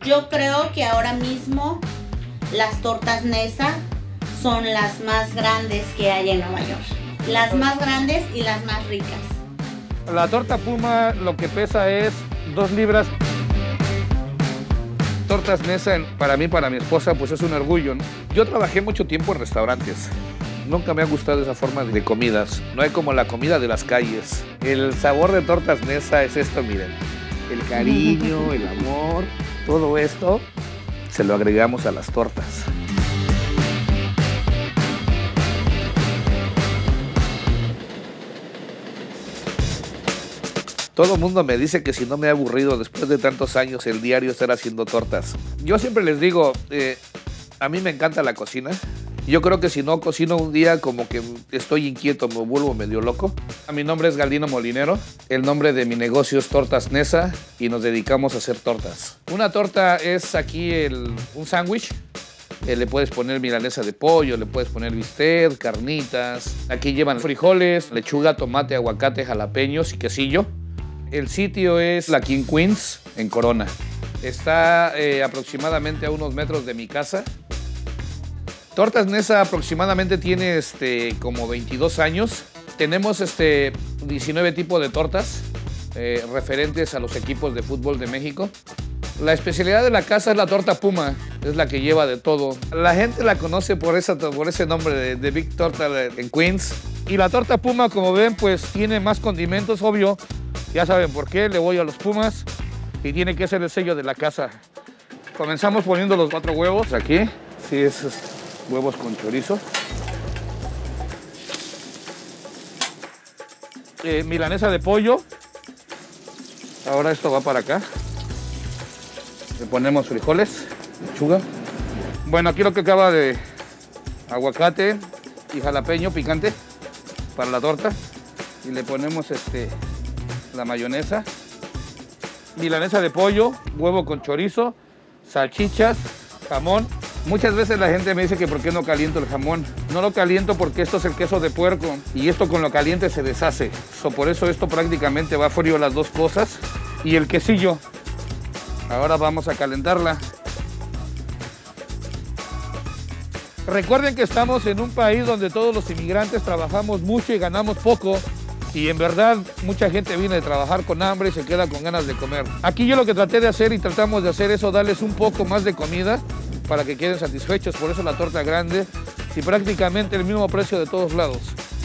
Yo creo que ahora mismo las tortas Nesa son las más grandes que hay en Nueva York. Las más grandes y las más ricas. La torta Puma lo que pesa es 2 libras. Tortas Nesa, para mí, para mi esposa, pues es un orgullo, ¿no? Yo trabajé mucho tiempo en restaurantes. Nunca me ha gustado esa forma de comidas. No hay como la comida de las calles. El sabor de tortas Nesa es esto, miren. El cariño, el amor, todo esto se lo agregamos a las tortas. Todo el mundo me dice que si no me he aburrido después de tantos años el diario estar haciendo tortas. Yo siempre les digo, a mí me encanta la cocina. Yo creo que si no cocino un día como que estoy inquieto, me vuelvo medio loco. Mi nombre es Galdino Molinero, el nombre de mi negocio es Tortas Nesa y nos dedicamos a hacer tortas. Una torta es aquí un sándwich. Le puedes poner milanesa de pollo, le puedes poner bistec, carnitas. Aquí llevan frijoles, lechuga, tomate, aguacate, jalapeños y quesillo. El sitio es la King Queens en Corona. Está aproximadamente a unos metros de mi casa. Tortas Nesa aproximadamente tiene como 22 años. Tenemos 19 tipos de tortas referentes a los equipos de fútbol de México. La especialidad de la casa es la torta Puma, es la que lleva de todo. La gente la conoce por ese nombre de Big Torta en Queens. Y la torta Puma, como ven, pues tiene más condimentos, obvio. Ya saben por qué, le voy a los Pumas y tiene que ser el sello de la casa. Comenzamos poniendo los 4 huevos aquí. Sí, esos huevos con chorizo. Milanesa de pollo. Ahora esto va para acá. Le ponemos frijoles, lechuga. Bueno, aquí lo que acaba de aguacate y jalapeño picante para la torta. Y le ponemos la mayonesa, milanesa de pollo, huevo con chorizo, salchichas, jamón. Muchas veces la gente me dice que por qué no caliento el jamón. No lo caliento porque esto es el queso de puerco y esto con lo caliente se deshace. Por eso esto prácticamente va frío las dos cosas. Y el quesillo. Ahora vamos a calentarla. Recuerden que estamos en un país donde todos los inmigrantes trabajamos mucho y ganamos poco. Y en verdad, mucha gente viene de trabajar con hambre y se queda con ganas de comer. Aquí yo lo que traté de hacer y tratamos de hacer eso, darles un poco más de comida para que queden satisfechos. Por eso la torta grande y prácticamente el mismo precio de todos lados.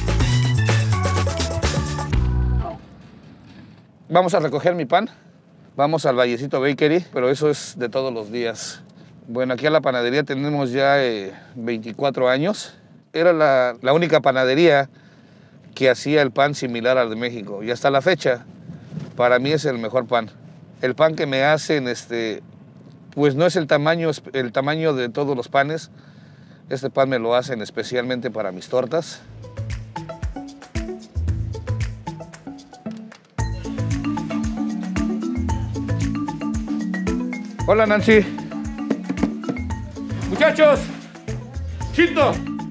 Vamos a recoger mi pan. Vamos al Vallecito Bakery, pero eso es de todos los días. Bueno, aquí a la panadería tenemos ya 24 años. Era la única panadería que hacía el pan similar al de México. Y hasta la fecha, para mí es el mejor pan. El pan que me hacen, pues no es el tamaño de todos los panes. Este pan me lo hacen especialmente para mis tortas. Hola, Nancy. Muchachos, Chito.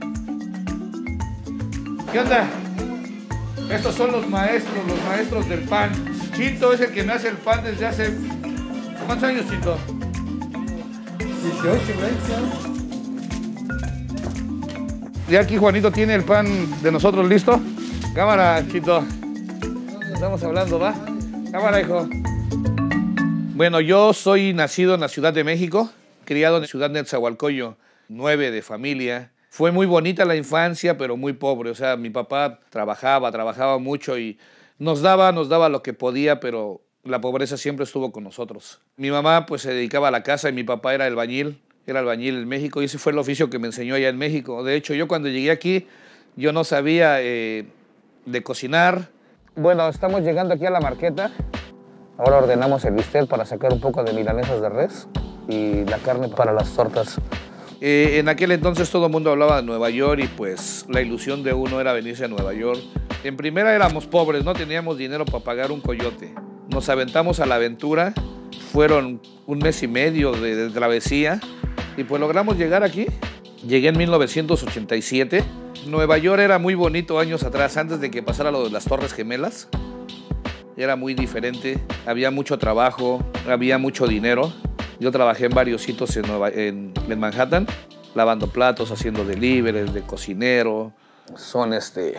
¿Qué onda? Estos son los maestros del pan. Chito es el que me hace el pan desde hace... ¿Cuántos años, Chito? 18, 20. Ya aquí Juanito tiene el pan de nosotros listo. Cámara, Chito. Estamos hablando, ¿va? Cámara, hijo. Bueno, yo soy nacido en la Ciudad de México, criado en la ciudad de Nezahualcóyotl, 9 de familia. Fue muy bonita la infancia, pero muy pobre. O sea, mi papá trabajaba mucho y nos daba lo que podía, pero la pobreza siempre estuvo con nosotros. Mi mamá pues se dedicaba a la casa y mi papá era albañil en México y ese fue el oficio que me enseñó allá en México. De hecho, yo cuando llegué aquí, yo no sabía de cocinar. Bueno, estamos llegando aquí a la marqueta. Ahora ordenamos el bistec para sacar un poco de milanesas de res y la carne para las tortas. En aquel entonces todo el mundo hablaba de Nueva York y pues la ilusión de uno era venirse a Nueva York. En primera éramos pobres, no teníamos dinero para pagar un coyote. Nos aventamos a la aventura, fueron 1 mes y medio de travesía y pues logramos llegar aquí. Llegué en 1987. Nueva York era muy bonito años atrás, antes de que pasara lo de las Torres Gemelas. Era muy diferente, había mucho trabajo, había mucho dinero. Yo trabajé en varios sitios en Manhattan, lavando platos, haciendo deliveries, de cocinero. Son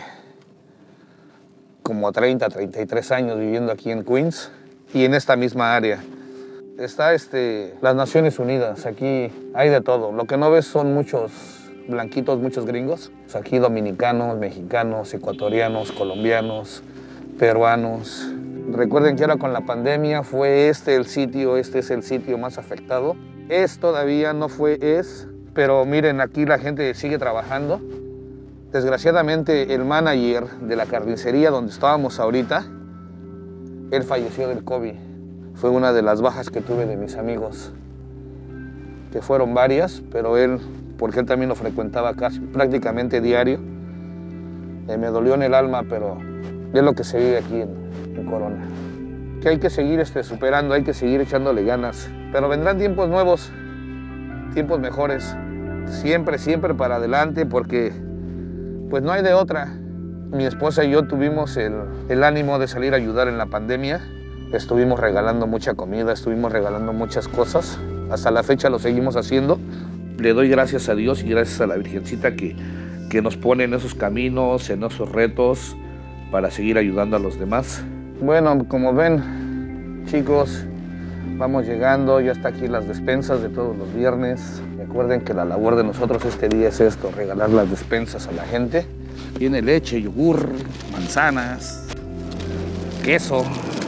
como 30, 33 años viviendo aquí en Queens y en esta misma área. Está las Naciones Unidas, aquí hay de todo. Lo que no ves son muchos blanquitos, muchos gringos. Pues aquí dominicanos, mexicanos, ecuatorianos, colombianos, peruanos. Recuerden que ahora con la pandemia fue este es el sitio más afectado. Todavía no pero miren, aquí la gente sigue trabajando. Desgraciadamente el manager de la carnicería donde estábamos ahorita, él falleció del COVID. Fue una de las bajas que tuve de mis amigos, que fueron varias, pero porque él también lo frecuentaba casi prácticamente diario. Me dolió en el alma, pero es lo que se vive aquí en Corona. Que hay que seguir superando, hay que seguir echándole ganas. Pero vendrán tiempos nuevos, tiempos mejores. Siempre, siempre para adelante, porque pues no hay de otra. Mi esposa y yo tuvimos el ánimo de salir a ayudar en la pandemia. Estuvimos regalando mucha comida, estuvimos regalando muchas cosas. Hasta la fecha lo seguimos haciendo. Le doy gracias a Dios y gracias a la Virgencita que nos pone en esos caminos, en esos retos, para seguir ayudando a los demás. Bueno, como ven, chicos, vamos llegando. Ya está aquí las despensas de todos los viernes. Recuerden que la labor de nosotros este día es regalar las despensas a la gente. Tiene leche, yogur, manzanas, queso.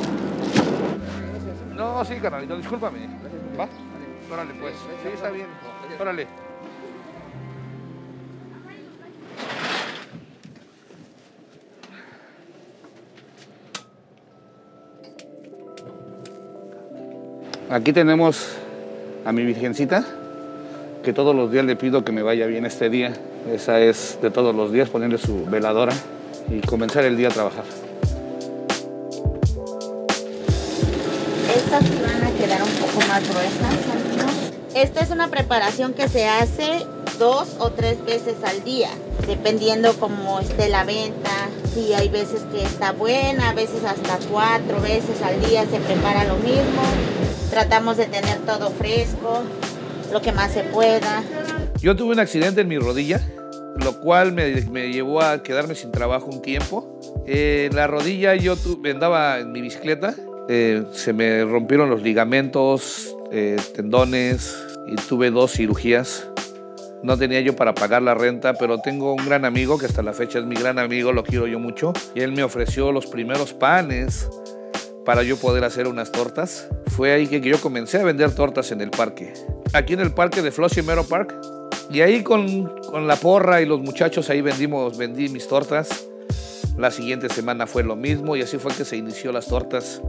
No, sí, carnalito, discúlpame. ¿Va? Órale, pues. Sí, está bien. Órale. Aquí tenemos a mi Virgencita, que todos los días le pido que me vaya bien este día. Esa es de todos los días, ponerle su veladora y comenzar el día a trabajar. Estas van a quedar un poco más gruesas, amigos. Esta es una preparación que se hace 2 o 3 veces al día, dependiendo cómo esté la venta. Sí, hay veces que está buena, a veces hasta 4 veces al día se prepara lo mismo. Tratamos de tener todo fresco, lo que más se pueda. Yo tuve un accidente en mi rodilla, lo cual me llevó a quedarme sin trabajo un tiempo. En la rodilla yo andaba en mi bicicleta, se me rompieron los ligamentos, tendones y tuve 2 cirugías. No tenía yo para pagar la renta, pero tengo un gran amigo que hasta la fecha es mi gran amigo, lo quiero yo mucho. Y él me ofreció los primeros panes para yo poder hacer unas tortas. Fue ahí que yo comencé a vender tortas en el parque. Aquí en el parque de Flushing Meadow Park. Y ahí con la porra y los muchachos ahí vendí mis tortas. La siguiente semana fue lo mismo y así fue que se inició las tortas.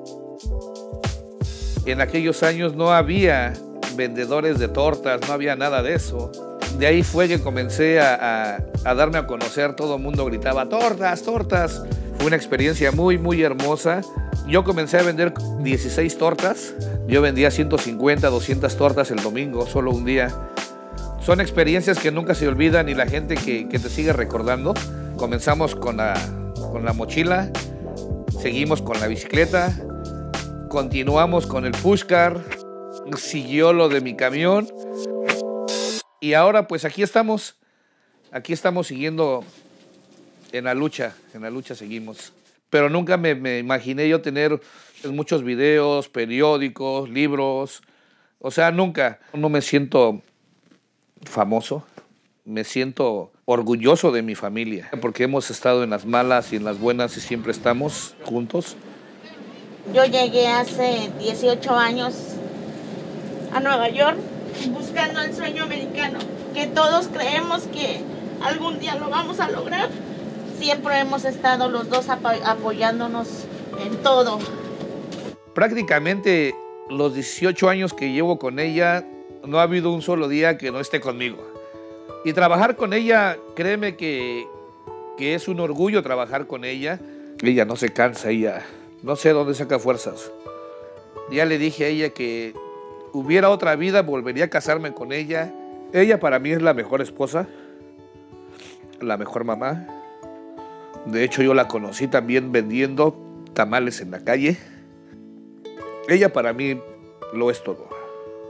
En aquellos años no había vendedores de tortas, no había nada de eso. De ahí fue que comencé a darme a conocer, todo el mundo gritaba tortas, tortas. Fue una experiencia muy, muy hermosa. Yo comencé a vender 16 tortas. Yo vendía 150, 200 tortas el domingo, solo un día. Son experiencias que nunca se olvidan y la gente que te sigue recordando. Comenzamos con la mochila, seguimos con la bicicleta, continuamos con el pushcar, siguió lo de mi camión y ahora pues aquí estamos siguiendo en la lucha seguimos. Pero nunca me imaginé yo tener muchos videos, periódicos, libros, o sea, nunca. No me siento famoso, me siento orgulloso de mi familia, porque hemos estado en las malas y en las buenas y siempre estamos juntos. Yo llegué hace 18 años a Nueva York buscando el sueño americano, que todos creemos que algún día lo vamos a lograr. Siempre hemos estado los dos apoyándonos en todo. Prácticamente los 18 años que llevo con ella, no ha habido un solo día que no esté conmigo. Y trabajar con ella, créeme que es un orgullo trabajar con ella. Ella no se cansa, ella no sé dónde saca fuerzas. Ya le dije a ella que hubiera otra vida, volvería a casarme con ella. Ella para mí es la mejor esposa, la mejor mamá. De hecho, yo la conocí también vendiendo tamales en la calle. Ella para mí lo es todo.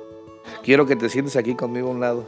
Quiero que te sientes aquí conmigo a un lado.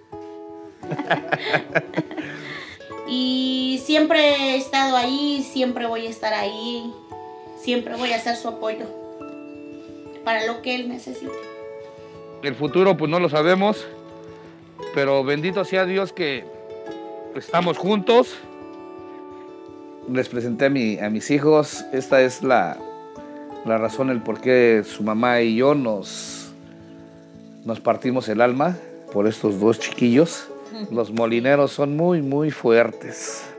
Y siempre he estado ahí, siempre voy a estar ahí, siempre voy a ser su apoyo para lo que él necesite. El futuro pues no lo sabemos, pero bendito sea Dios que estamos juntos. Les presenté a mis hijos. Esta es la razón, el por qué su mamá y yo nos partimos el alma por estos dos chiquillos. Los molineros son muy, muy fuertes.